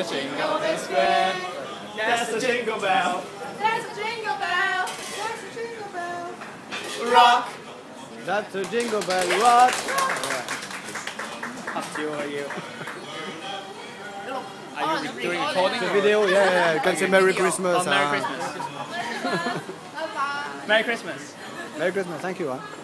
jingle bells square. There's a jingle bell. There's a jingle bell. There's a jingle bell. Rock. That's a jingle bell rock. Up to you. Are you doing recording? The video, yeah. You can say Merry Christmas. Oh, Merry Christmas. Bye-bye. Merry Christmas. Merry Christmas. Thank you.